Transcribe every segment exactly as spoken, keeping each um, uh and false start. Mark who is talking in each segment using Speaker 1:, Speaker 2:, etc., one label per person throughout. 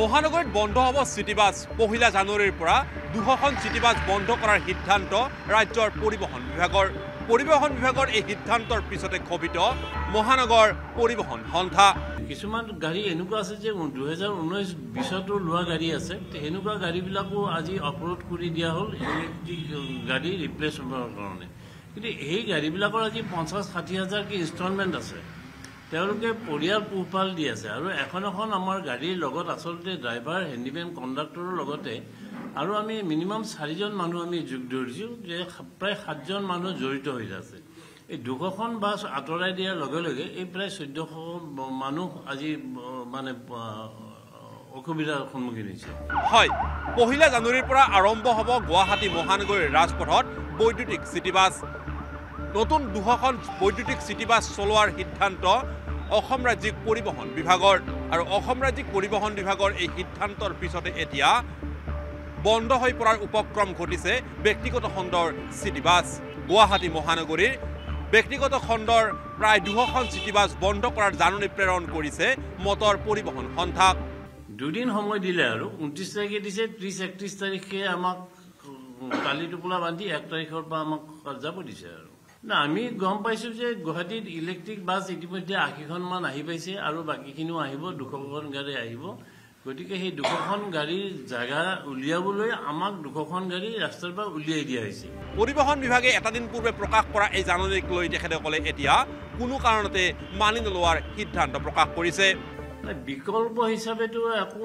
Speaker 1: মহানগৰীত বন্ধ হ'ব চিটি বাছ পহিলা জানুৱাৰীৰ পৰা দুশখন চিটি বাছ বন্ধ কৰাৰ সিদ্ধান্ত ৰাজ্যৰ পৰিবহণ বিভাগৰ পৰিবহণ বিভাগৰ এই সিদ্ধান্তৰ পিছতে ক্ষোভিত মহানগৰ পৰিবহণ সন্থা
Speaker 2: কিছুমান গাড়ী এনেকুৱা আছে যে দুহেজাৰ ঊনৈশ বিশতো লোৱা গাড়ী আছে এনেকুৱা গাড়ীবিলাকো আজি অপৰোধ কৰি দিয়া হ'ল ইলেক্ট্ৰিক গাড়ী ৰিপ্লেচ কৰাৰ কাৰণে কিন্তু এই গাড়ীবিলাকৰ আজি পঞ্চাছ ষাঠি হাজাৰ কি ইনষ্টলমেণ্ট আছে তেওঁলোকে পৰিয়াল পোহপাল দি আছে আৰু এখন এখন আমাৰ গাড়ীৰ লগত আচলতে ড্ৰাইভাৰ হেণ্ডিমেন কণ্ডাক্টৰৰ লগতে আৰু আমি মিনিমাম চাৰিজন মানুহ আমি যোগ ধৰিছোঁ যে প্ৰায় সাতজন মানুহ জড়িত হৈ আছে এই দুশখন বাছ আঁতৰাই দিয়াৰ লগে লগে এই প্ৰায় চৈধ্যশ মানুহ আজি মানে অসুবিধাৰ সন্মুখীন হৈছে
Speaker 1: হয় পহিলা জানুৱাৰীৰ পৰা আৰম্ভ হ'ব গুৱাহাটী মহানগৰীৰ ৰাজপথত বৈদ্যুতিক চিটি বাছ নতুন দুশখন বৈদ্যুতিক চিটি বাছ চলোৱাৰ সিদ্ধান্ত অসম ৰাজ্যিক পৰিবহণ বিভাগৰ আৰু অসম ৰাজ্যিক পৰিবহণ বিভাগৰ এই সিদ্ধান্তৰ পিছতে এতিয়া বন্ধ হৈ পৰাৰ উপক্ৰম ঘটিছে ব্যক্তিগত খণ্ডৰ চিটি বাছ গুৱাহাটী মহানগৰীৰ ব্যক্তিগত খণ্ডৰ প্ৰায় দুশখন চিটি বাছ বন্ধ কৰাৰ জাননী প্ৰেৰণ কৰিছে মটৰ পৰিবহণ সন্থাক
Speaker 2: দুদিন সময় দিলে আৰু ঊনত্ৰিছ তাৰিখে দিছে ত্ৰিছ একত্ৰিছ তাৰিখে আমাক কালি টোপোলা বান্ধি এক তাৰিখৰ পৰা আমাক যাব দিছে আৰু না আমি গম পাইছোঁ যে গুৱাহাটীত ইলেক্ট্ৰিক বাছ ইতিমধ্যে আশীখনমান আহি পাইছে আৰু বাকীখিনিও আহিব দুশখন গাড়ী আহিব গতিকে সেই দুশখন গাড়ীৰ জাগা উলিয়াবলৈ আমাক দুশখন গাড়ী ৰাস্তাৰ পৰা উলিয়াই দিয়া হৈছে
Speaker 1: পৰিবহণ বিভাগে এটা দিন পূৰ্বে প্ৰকাশ কৰা এই জাননীক লৈ তেখেতসকলে এতিয়া কোনো কাৰণতে মানি নোলোৱাৰ সিদ্ধান্ত প্ৰকাশ কৰিছে
Speaker 2: বিকল্প হিচাপেতো একো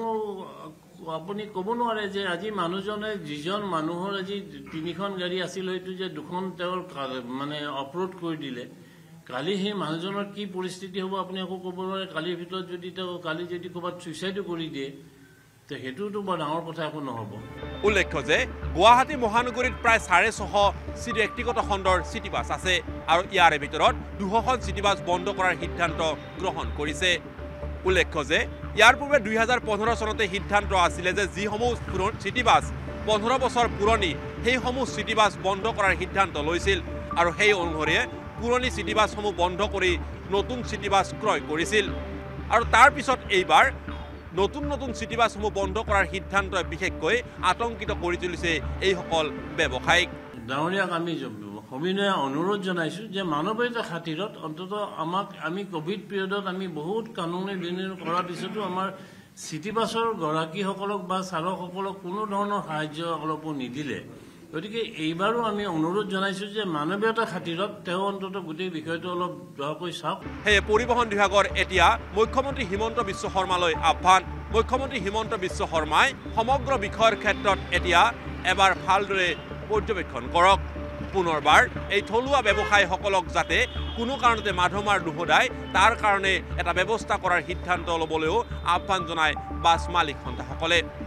Speaker 2: আপুনি ক'ব নোৱাৰে যে আজি মানুহজনে যিজন মানুহৰ আজি তিনিখন গাড়ী আছিল হয়তো যে দুখন তেওঁৰ মানে অপৰোধ কৰি দিলে কালি সেই মানুহজনৰ কি পৰিস্থিতি হ'ব আপুনি একো ক'ব নোৱাৰে কালিৰ ভিতৰত যদি তেওঁ কালি যদি ক'ৰবাত ছুইচাইডো কৰি দিয়ে তে সেইটোতো বৰ ডাঙৰ কথা একো নহ'ব
Speaker 1: উল্লেখ্য যে গুৱাহাটী মহানগৰীত প্ৰায় চাৰে ছশ চিটি ব্যক্তিগত খণ্ডৰ চিটি বাছ আছে আৰু ইয়াৰে ভিতৰত দুশখন চিটি বাছ বন্ধ কৰাৰ সিদ্ধান্ত গ্ৰহণ কৰিছে উল্লেখ্য যে ইয়াৰ পূৰ্বে দুই হাজাৰ পোন্ধৰ চনতে সিদ্ধান্ত আছিলে যে যিসমূহ চিটি বাছ পোন্ধৰ বছৰ পুৰণি সেইসমূহ চিটি বাছ বন্ধ কৰাৰ সিদ্ধান্ত লৈছিল আৰু সেই অনুসৰি পুৰণি চিটি বাছসমূহ বন্ধ কৰি নতুন চিটি বাছ ক্ৰয় কৰিছিল আৰু তাৰ পিছত এইবাৰ নতুন নতুন চিটি বাছসমূহ বন্ধ কৰাৰ সিদ্ধান্তই বিশেষকৈ আতংকিত কৰি তুলিছে এইসকল ব্যৱসায়িক
Speaker 2: ডাঙৰীয়াক আমি সবিনয়ে অনুৰোধ জনাইছোঁ যে মানৱীয়তাৰ খাতিৰত অন্তত আমাক আমি কোভিড পিৰিয়ডত আমি বহুত কানুনী বিনিয়োগ কৰাৰ পিছতো আমাৰ চিটি বাছৰ গৰাকীসকলক বা চালকসকলক কোনো ধৰণৰ সাহায্য অলপো নিদিলে গতিকে এইবাৰো আমি অনুৰোধ জনাইছোঁ যে মানৱীয়তাৰ খাতিৰত তেওঁ অন্তত গোটেই বিষয়টো অলপ দয়াকৈ চাওক
Speaker 1: সেয়ে পৰিবহণ বিভাগৰ এতিয়া মুখ্যমন্ত্ৰী হিমন্ত বিশ্ব শৰ্মালৈ আহ্বান মুখ্যমন্ত্ৰী হিমন্ত বিশ্ব শৰ্মাই সমগ্ৰ বিষয়ৰ ক্ষেত্ৰত এতিয়া এবাৰ ভালদৰে পৰ্যবেক্ষণ কৰক পুনৰবাৰ এই থলুৱা ব্যৱসায়ীসকলক যাতে কোনো কাৰণতে মাধমাৰ নুহদায় তাৰ কাৰণে এটা ব্যৱস্থা কৰাৰ সিদ্ধান্ত ল'বলৈও আহ্বান জনায় বাছ মালিক সন্থাসকলে